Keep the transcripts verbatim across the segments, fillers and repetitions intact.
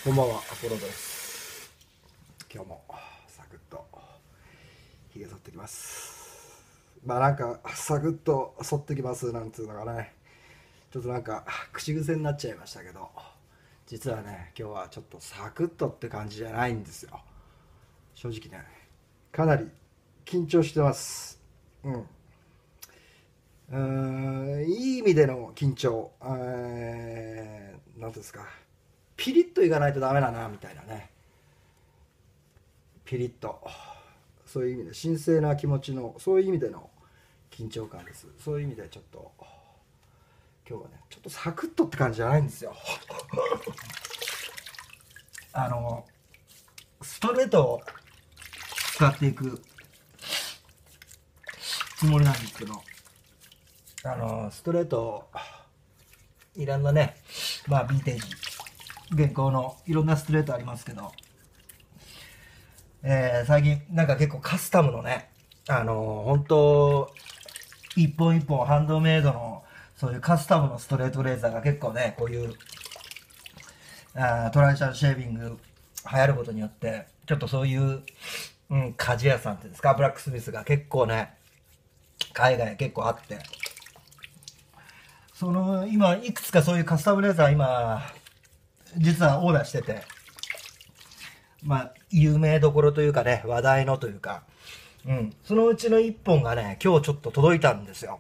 こんばんは、アポロです。今日もサクッとひげ剃ってきます。まあなんかサクッと剃ってきますなんつうのがね、ちょっとなんか口癖になっちゃいましたけど、実はね今日はちょっとサクッとって感じじゃないんですよ。正直ね、かなり緊張してます。うん。うーん、いい意味での緊張、えー、なんていうんですか、ピリッといかないとダメだなみたいなね。ピリッと、そういう意味で神聖な気持ちの、そういう意味での緊張感です。そういう意味でちょっと今日はねちょっとサクッとって感じじゃないんですよ。あのストレートを使っていくつもりなんですけど、あのストレートいろんなね、まあヴィンテージ現行のいろんなストレートありますけど、えー最近なんか結構カスタムのね、あの本当一本一本ハンドメイドのそういうカスタムのストレートレーザーが結構ね、こういうあートラディショナルシェービング流行ることによって、ちょっとそういう、うん、鍛冶屋さんっていうんですか、ブラックスミスが結構ね、海外結構あって、その今いくつかそういうカスタムレーザー今実はオーダーしてて、まあ有名どころというかね、話題のというか、うん、そのうちのいっぽんがね今日ちょっと届いたんですよ。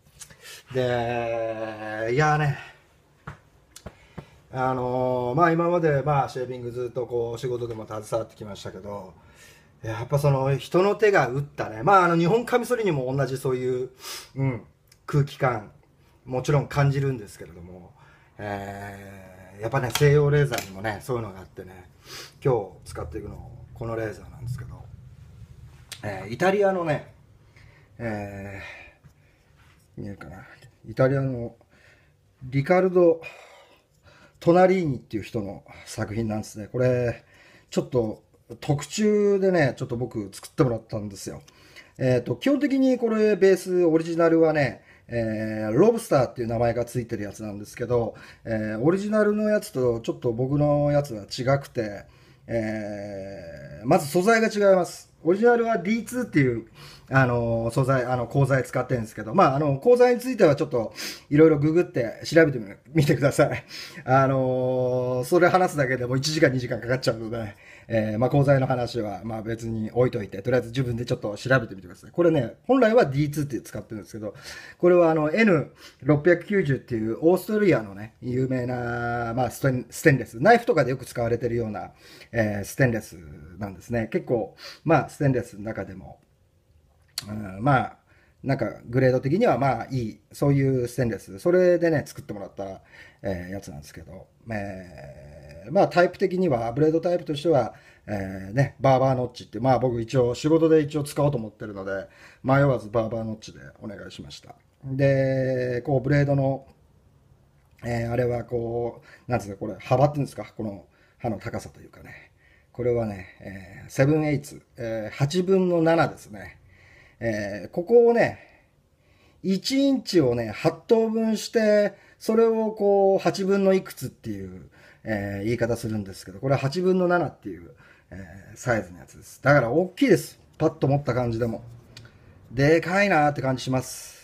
でいやね、あのーまあ今までまあシェービングずっとこう仕事でも携わってきましたけど、やっぱその人の手が打ったね、まああの日本カミソリにも同じそういう、うん、空気感もちろん感じるんですけれども、えーやっぱね西洋レーザーにもねそういうのがあってね、今日使っていくのこのレーザーなんですけど、えーイタリアのね、えー見えるかな、イタリアのリカルド・トナリーニっていう人の作品なんですね。これちょっと特注でねちょっと僕作ってもらったんですよ。えっと基本的にこれベースオリジナルはね、えーロブスターっていう名前がついてるやつなんですけど、えーオリジナルのやつとちょっと僕のやつは違くて、えーまず素材が違います。オリジナルは ディーツー っていう、あの素材、あの、鋼材使ってるんですけど、まあ、あの、鋼材についてはちょっと、いろいろググって調べてみてください。あのそれ話すだけでもいちじかんにじかんかかっちゃうので、えーまあ、鋼材の話は、まあ別に置いといて、とりあえず自分でちょっと調べてみてください。これね、本来は ディーツー って使ってるんですけど、これはあの エヌろっぴゃくきゅうじゅう っていうオーストリアのね、有名な、まあステン、ステンレス、ナイフとかでよく使われてるような、えーステンレスなんですね。結構、まあステンレスの中でも、うん、まあ、なんかグレード的にはまあいい、そういうステンレス、それでね、作ってもらった、えーやつなんですけど、えーまあタイプ的には、ブレードタイプとしては、えーね、バーバーノッチって、まあ僕一応仕事で一応使おうと思ってるので、迷わずバーバーノッチでお願いしました。で、こうブレードの、えーあれはこう、なんですか、これ、幅っていうんですか、この刃の高さというかね。これはね、えー、セブンエイツ、えー、はちぶんのななですね。えーここをね、いちインチをね、はち等分して、それをこう、はちぶんのいくつっていう、えー言い方するんですけど、これははちぶんのななっていう、えーサイズのやつです。だから大きいです。パッと持った感じでも。でかいなーって感じします。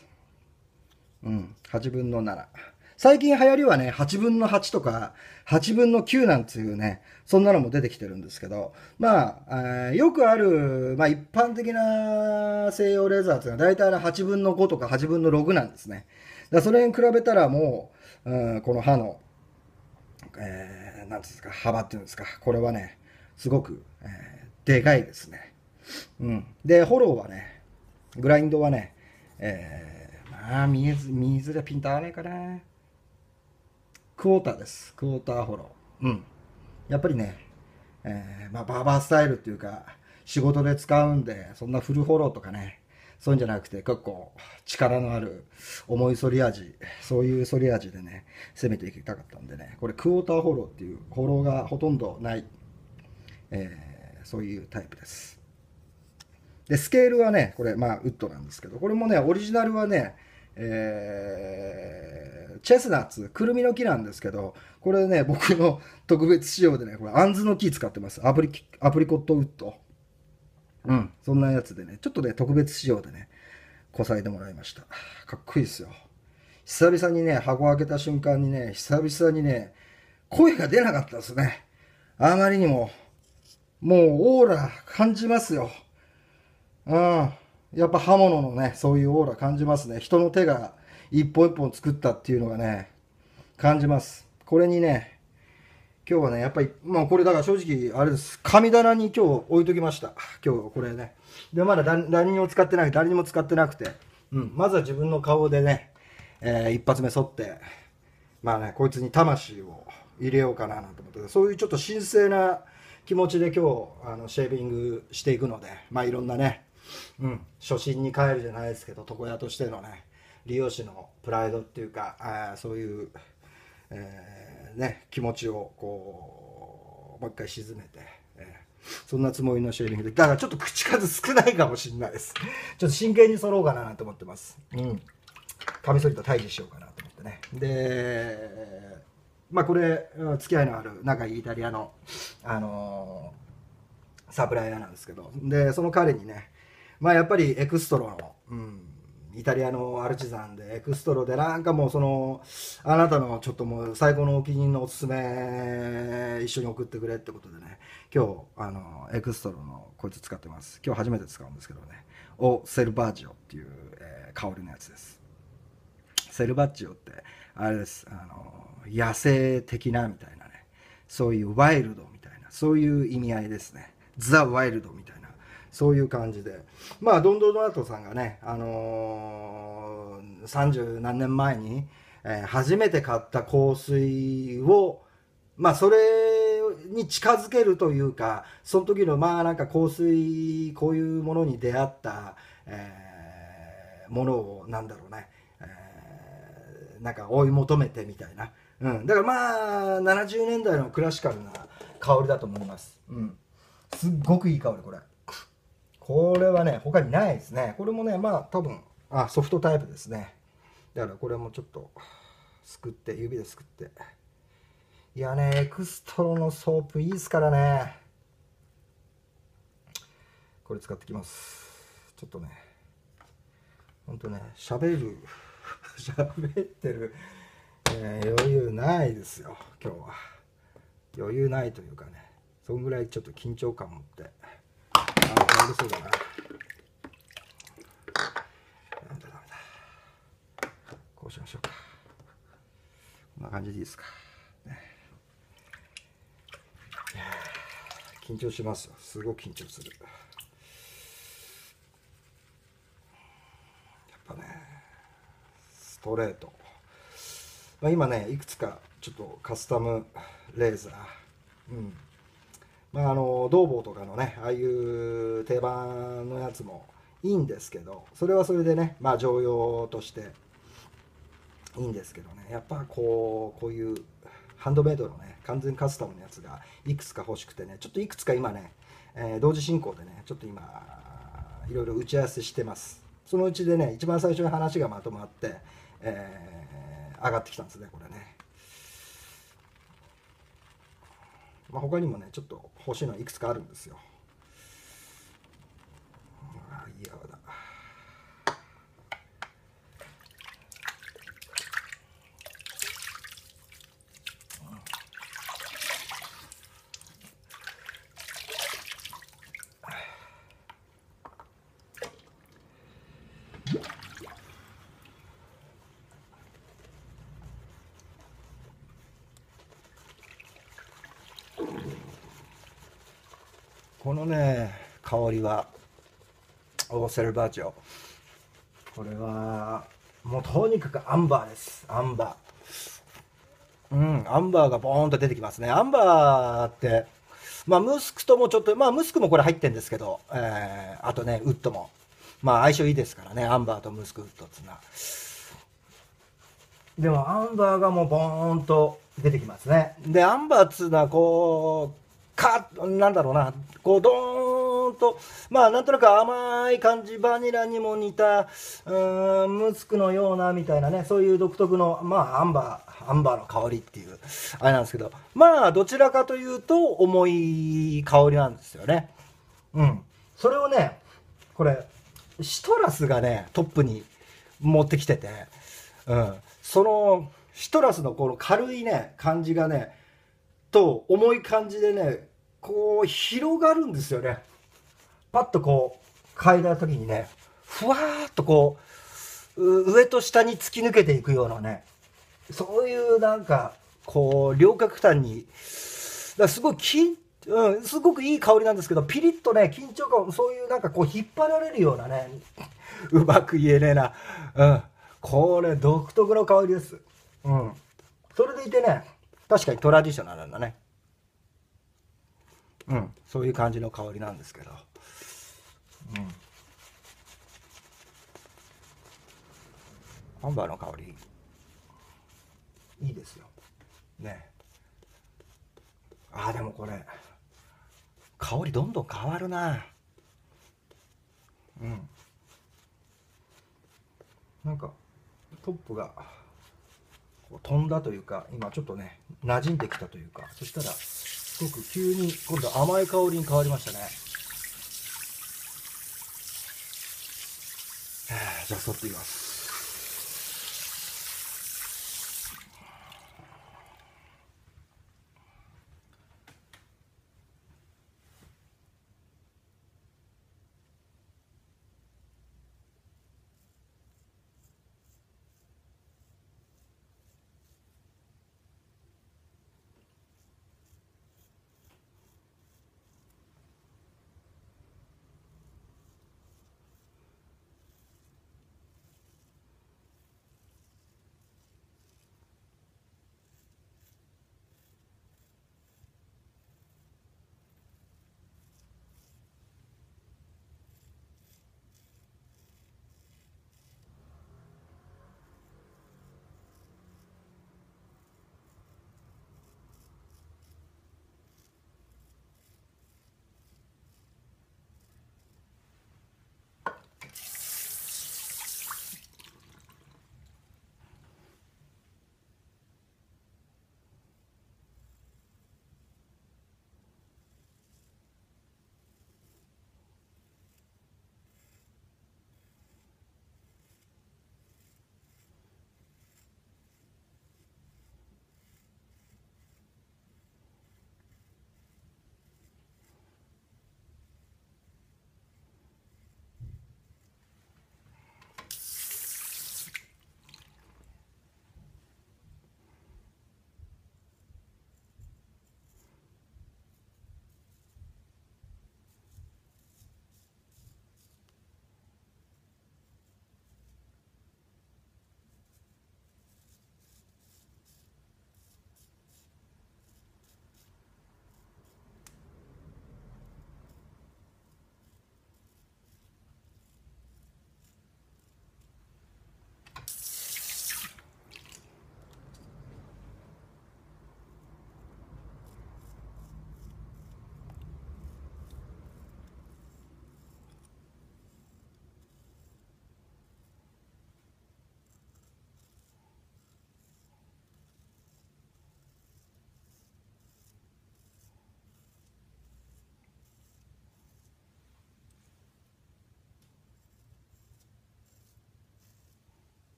うん、はちぶんのなな。最近流行りはね、はちぶんのはちとか、はちぶんのきゅうなんていうね、そんなのも出てきてるんですけど、まあ、えーよくある、まあ一般的な西洋レーザーっていうのは大体はちぶんのごとかはちぶんのろくなんですね。だからそれに比べたらもう、うん、この刃の、えー、なんていうんですか、幅っていうんですか、これはね、すごく、えーでかいですね。うん。で、フォローはね、グラインドはね、えー、まあ、見えず、見づらピント合わないかな。クォーターです。クォーターフォロー。うん。やっぱりね、えー、まあ、バーバースタイルっていうか、仕事で使うんで、そんなフルフォローとかね、そういうんじゃなくて、結構力のある重い反り味、そういう反り味でね、攻めていきたかったんでね、これクォーターフォローっていうフォローがほとんどない、えー、そういうタイプです。で、スケールはね、これ、まあ、ウッドなんですけど、これもね、オリジナルはね、 えー、チェスナッツ、くるみの木なんですけど、これね、僕の特別仕様でね、これ、アンズの木使ってます。アプリ、アプリコットウッド。うん、そんなやつでね、ちょっとね、特別仕様でね、こさえてもらいました。かっこいいですよ。久々にね、箱開けた瞬間にね、久々にね、声が出なかったですね。あまりにも、もうオーラ感じますよ。うん。やっぱ刃物のね、そういうオーラ感じますね。人の手が一本一本作ったっていうのがね、感じます。これにね、今日はね、やっぱり、まあこれだから正直、あれです。神棚に今日置いときました。今日これね。で、まだ何にも使ってない、誰にも使ってなくて、うん。まずは自分の顔でね、えー、一発目沿って、まあね、こいつに魂を入れようかななんて思って、そういうちょっと神聖な気持ちで今日、あの、シェービングしていくので、まあいろんなね、うん、初心に帰るじゃないですけど、床屋としてのね、理容師のプライドっていうか、あそういう、えー、ね、気持ちをこう、もう一回沈めて、えー、そんなつもりのシェービングで、だからちょっと口数少ないかもしれないです。ちょっと真剣に揃おうかななんて思ってます。うん。カミソリと対峙しようかなと思ってね。で、まあこれ、付き合いのある仲いいイタリアの、あのー、サプライヤーなんですけど、で、その彼にね、まあやっぱりエクストロの、うん、イタリアのアルチザンでエクストロでなんかもうその、あなたのちょっともう最高のお気に入りのおすすめ一緒に送ってくれってことでね、今日、あの、エクストロのこいつ使ってます。今日初めて使うんですけどね、オ・セルバージオっていう、えー、香りのやつです。セルバッジオって、あれです、あの、野生的なみたいなね、そういうワイルドみたいな、そういう意味合いですね。ザ・ワイルドみたいな。そういう感じで。まあ、ドンドドナトさんがね、あのー、さんじゅう何年前に、えー、初めて買った香水を、まあ、それに近づけるというか、その時の、まあ、なんか香水、こういうものに出会った、えー、ものを、なんだろうね、えー、なんか追い求めてみたいな。うん。だからまあ、ななじゅうねんだいのクラシカルな香りだと思います。うん。すっごくいい香り、これ。これはね、他にないですね。これもね、まあ多分、あ、ソフトタイプですね。だからこれもちょっと、すくって、指ですくって。いやね、エクストロのソープいいですからね。これ使ってきます。ちょっとね、ほんとね、喋る、喋ってる、えー、余裕ないですよ、今日は。余裕ないというかね、そんぐらいちょっと緊張感持って。あ、倒れそうだな。なんだダメだ。こうしましょうか。こんな感じでいいですか。ね、いや緊張しますよ。すごく緊張する。やっぱね、ストレート。まあ、今ね、いくつかちょっとカスタムレーザー。うん。まあ、あのドーボーとかのね、ああいう定番のやつもいいんですけど、それはそれでね、まあ常用としていいんですけどね、やっぱこうこういうハンドメイドのね、完全カスタムのやつがいくつか欲しくてね、ちょっといくつか今ね、えー、同時進行でね、ちょっと今いろいろ打ち合わせしてます。そのうちでね、一番最初に話がまとまって、えー、上がってきたんですね、これね。まあ、他にもね、ちょっと欲しいのはいくつかあるんですよ。ああ、いい泡だ。このね、香りはオーセルバージョ。これはもうとにかくアンバーです。アンバー。うん、アンバーがボーンと出てきますね。アンバーって、まあムスクともちょっと、まあムスクもこれ入ってんですけど、えー、あとね、ウッドも。まあ相性いいですからね、アンバーとムスクウッドっていうのは。でもアンバーがもうボーンと出てきますね。で、アンバーっつうのはこかなんだろうな、こうドーンと、まあなんとなく甘い感じ、バニラにも似た、うーん、ムスクのようなみたいなね、そういう独特の、まあアンバー、アンバーの香りっていう、あれなんですけど、まあどちらかというと重い香りなんですよね。うん。それをね、これ、シトラスがね、トップに持ってきてて、うん。その、シトラスのこの軽いね、感じがね、と重い感じでね、こう広がるんですよね。パッとこう嗅いだ時にね、ふわーっとこう上と下に突き抜けていくようなね、そういうなんかこう両角端に、だからすごいき、うん、すごくいい香りなんですけど、ピリッとね、緊張感、そういうなんかこう引っ張られるようなね、うまく言えねえな。うん。これ独特の香りです。うん。それでいてね、確かにトラディショナルなんだね。うん。そういう感じの香りなんですけど。うん。アンバーの香り、いいですよ。ね。ああ、でもこれ、香りどんどん変わるな。うん。なんか、トップが、こう飛んだというか、今ちょっとね、馴染んできたというか、そしたら、すごく急に今度甘い香りに変わりましたね。じゃあ、そっていきます。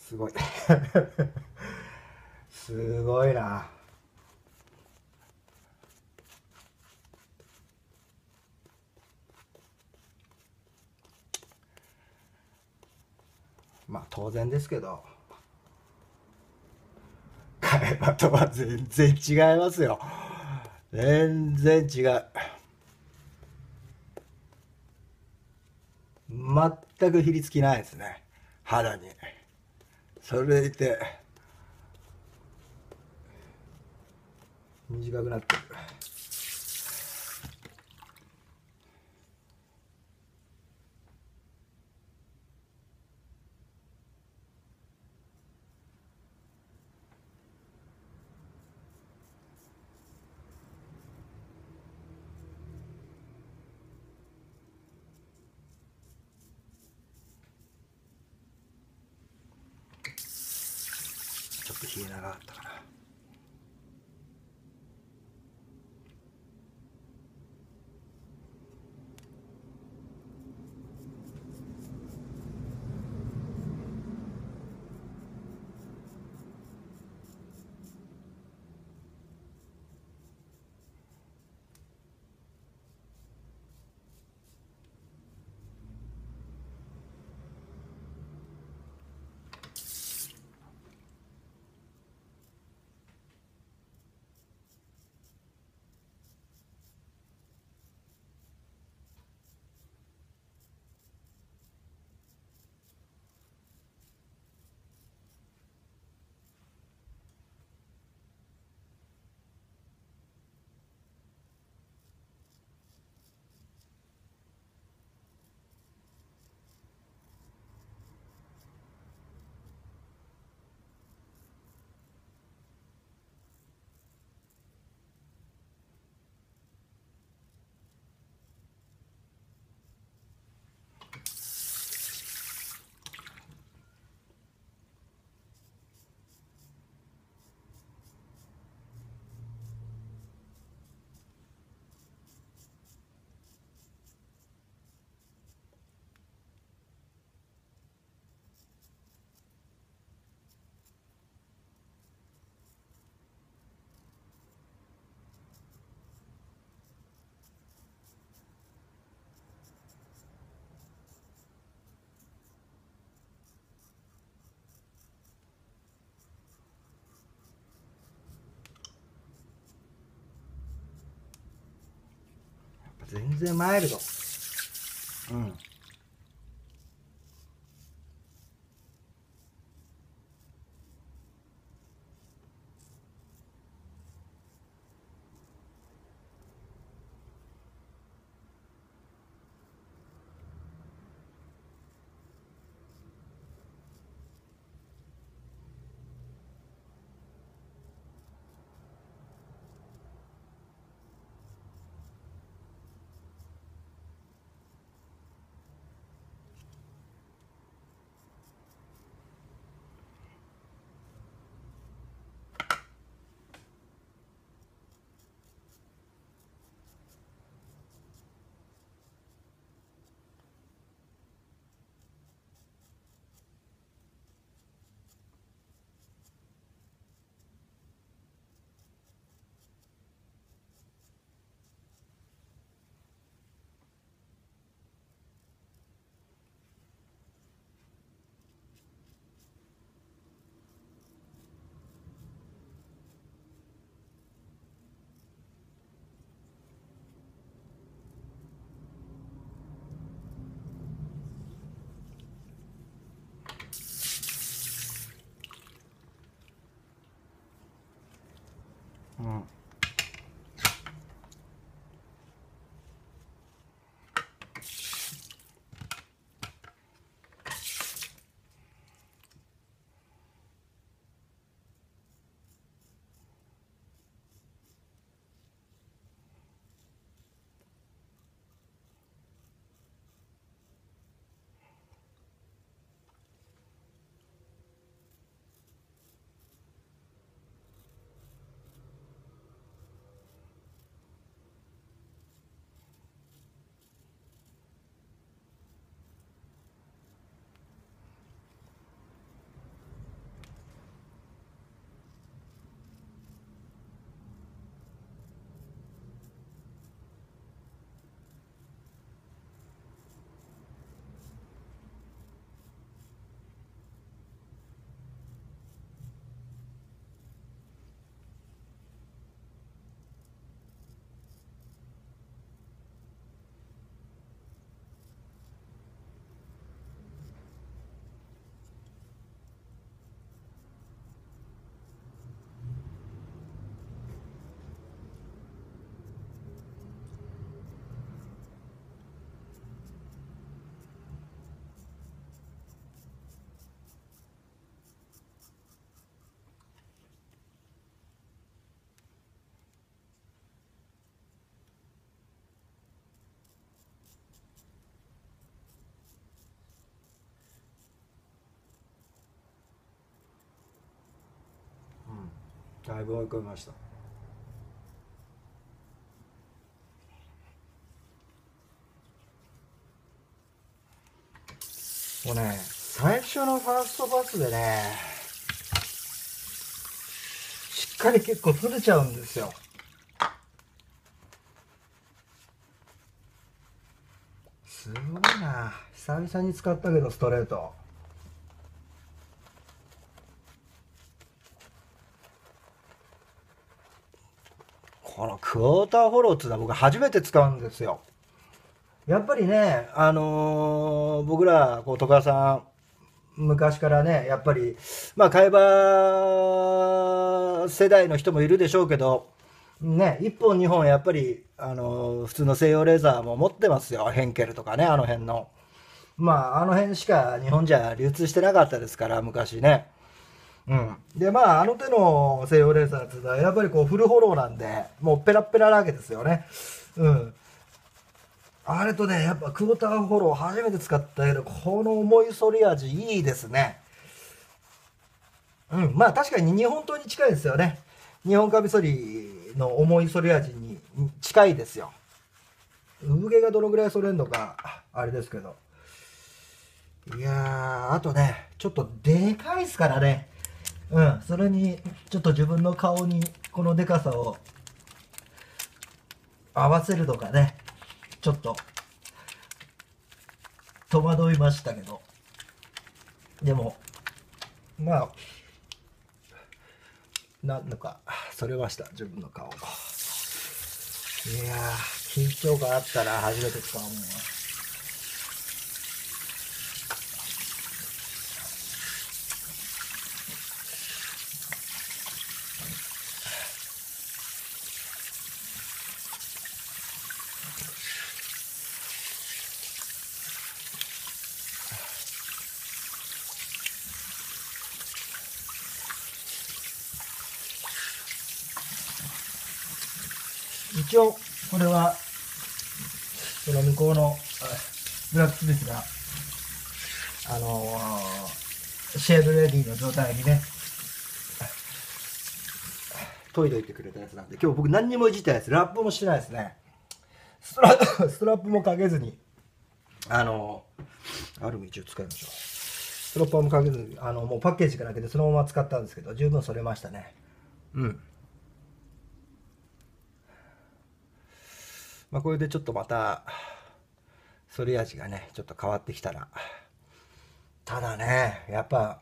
すごいすごいな。まあ当然ですけど、会話とは全然違いますよ。全然違う。全くひりつきないですね、肌に。それでいて短くなってる。ちょっと冷え長かったかな。全然マイルド。うん。うん。 だいぶ追い込みました。もうね、最初のファーストパスでね、しっかり結構取れちゃうんですよ。すごいな。久々に使ったけど、ストレート。このクォーターフォローっていうのは僕初めて使うんですよ。やっぱりね、あのー僕ら、こう、戸川さん、昔からね、やっぱり、まあ、会話世代の人もいるでしょうけど、ね、いっぽんにほんやっぱり、あのー普通の西洋レーザーも持ってますよ。ヘンケルとかね、あの辺の。まあ、あの辺しか日本じゃ流通してなかったですから、昔ね。うん。で、まあ、あの手の西洋レーザーっていうのは、やっぱりこう、フルフォローなんで、もうペラッペラなわけですよね。うん。あれとね、やっぱクォーターフォロー初めて使ったけど、この重い反り味いいですね。うん。まあ、確かに日本刀に近いですよね。日本カミソリの重い反り味に近いですよ。産毛がどのぐらい反れんのか、あれですけど。いやー、あとね、ちょっとでかいですからね。うん、それに、ちょっと自分の顔にこのでかさを合わせるのがね、ちょっと戸惑いましたけど。でも、まあ、なんのか、それました、自分の顔。いやー、緊張感あったら初めて使うもんは。一応、これは、その向こうのブラックスミスが、あのー、シェーブレディの状態にね、研いどいてくれたやつなんで、今日僕何にもいじったやつ、ラップもしてないですね。ストラストラップもかけずに、あのー、アルミ一応使いましょう。ストラップもかけずに、あの、もうパッケージから開けてそのまま使ったんですけど、十分それましたね。うん。まあ、これでちょっとまた、反り味がね、ちょっと変わってきたら。ただね、やっぱ、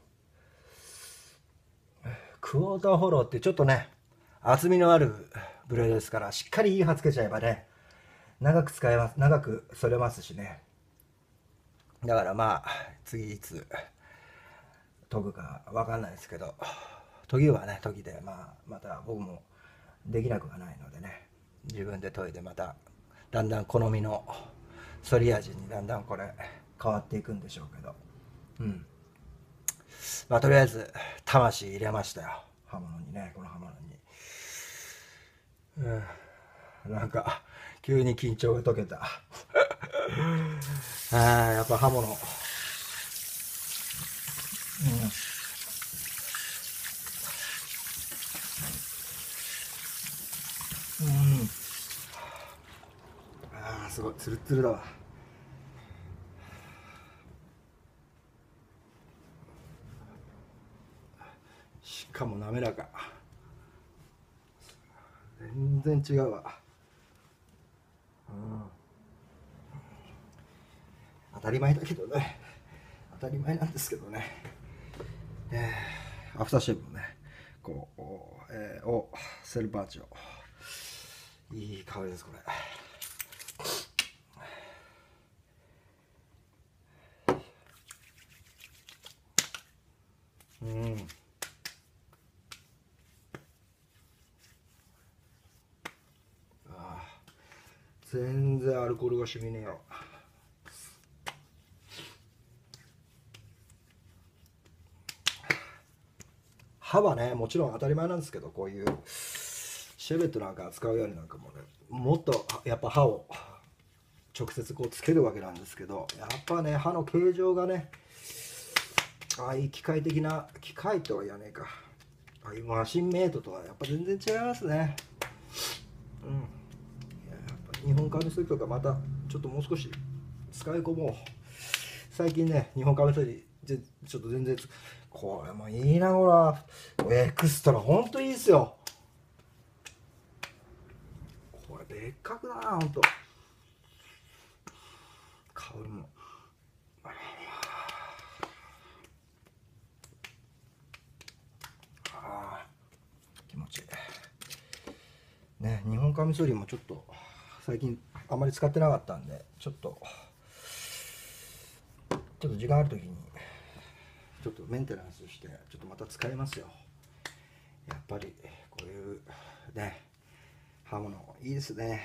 クォーターフォローってちょっとね、厚みのあるブレードですから、しっかりいい刃つけちゃえばね、長く使えます、長く反れますしね。だからまあ、次いつ研ぐかわかんないですけど、研ぎはね、研ぎで、まあ、また僕もできなくはないのでね、自分で研いでまた、だんだん好みの反り味にだんだんこれ変わっていくんでしょうけど、うん。まあ、とりあえず、魂入れましたよ。刃物にね、この刃物に。うん。なんか、急に緊張が解けた。ああ、やっぱ刃物。うん。うん。ああ、すごい、ツルツルだわ。しかも滑らか。全然違うわ。うん。当たり前だけどね。当たり前なんですけどね。えー、アフターシェーブもね、こう、えー、お、セルバーチョ。いい香りです、これ。うん。あ、全然アルコールが染みねえよ。刃はね、もちろん当たり前なんですけど、こういうシェベットなんか使うよりなんかもね、もっとやっぱ刃を直接こうつけるわけなんですけど、やっぱね、刃の形状がね、ああいう機械的な、機械とは言わねえか、 ああいうマシンメイトとはやっぱ全然違いますね。うん、いややっぱ日本カミソリとかまたちょっともう少し使い込もう。最近ね日本カミソリちょっと全然これもいいな、ほらエクストラほんといいっすよ。これ別格だな、ほんと。香りもあ気持ちいいね。日本カミソリもちょっと最近あまり使ってなかったんで、ちょっとちょっと時間ある時にちょっとメンテナンスしてちょっとまた使いますよ。やっぱりこういうね刃物いいですね。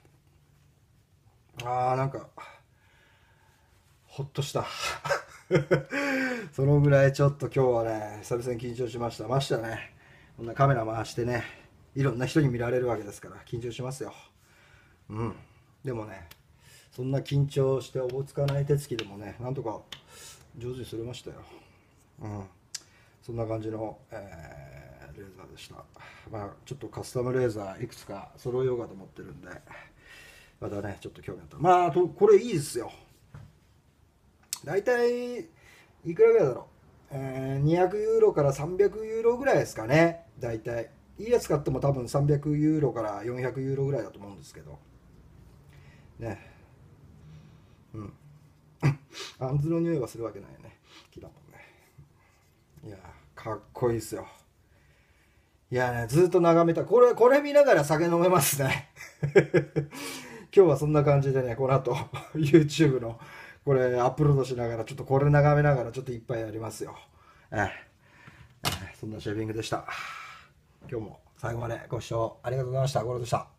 あーなんかほっとしたそのぐらいちょっと今日はね久々に緊張しました。ましたね、こんなカメラ回してねいろんな人に見られるわけですから緊張しますよ。うんでもねそんな緊張しておぼつかない手つきでもねなんとか上手にすれましたよ。うんそんな感じの、えーレーザーでした。まあちょっとカスタムレーザーいくつか揃えようかと思ってるんで、またねちょっと興味あった。まあとこれいいですよ。大体いくらぐらいだろう、えー、にひゃくユーロからさんびゃくユーロぐらいですかね。大体いいやつ買っても多分さんびゃくユーロからよんひゃくユーロぐらいだと思うんですけどね。うんあんずの匂いはするわけないよね、木だもんね。いやかっこいいっすよ。いやねずっと眺めた。これこれ見ながら酒飲めますね今日はそんな感じでね、この後 YouTube のこれアップロードしながらちょっとこれ眺めながらちょっと一杯やりますよ。ええ、そんなシェービングでした。今日も最後までご視聴ありがとうございました。ゴロでした。